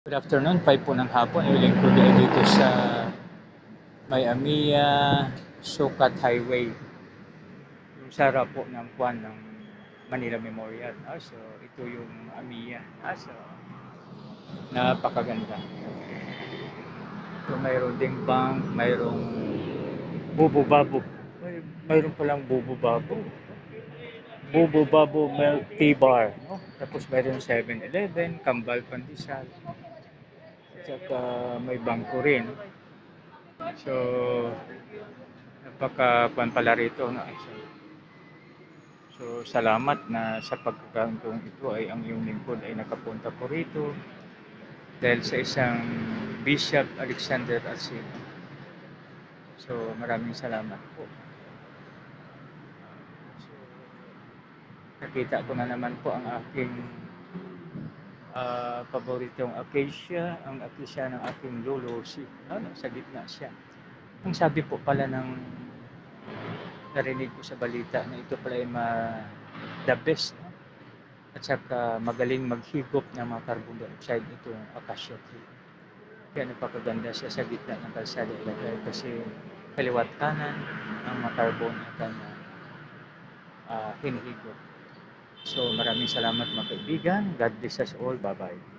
Good afternoon, 5 po ng hapon. Iuling ko dito sa May Amiya, Sukat Highway. Yung sara po ng kwan ng Manila Memorial. So, ito yung Amiya. So, napakaganda. So, mayroon ding bank, mayroong bubo-babo. Mayroon palang bubo-babo. Bubo-babo milk tea bar. No? Tapos mayroon 7-Eleven, Kambal Pandesal. At saka may bangko rin. So, napaka-kwan pala rito. No? So, salamat na sa pagkakataong ito ay ang iyong lingkod ay nakapunta po rito dahil sa isang Bishop Alexander Asino. So, maraming salamat po. So, nakita ko na naman po ang aking paboritong acacia, ang acacia ng aking lolo si sa gitna siya. Ang sabi po pala ng narinig ko sa balita na ito pala ay the best, no? At saka magaling maghigop ng mga carbon dioxide itong acacia tree. Kaya napakaganda siya sa gitna ng kalsada ilagay kasi kaliwat kanan ang mga carbon na kanya hinihigop. So maraming salamat mga kaibigan. God bless us all. Bye-bye.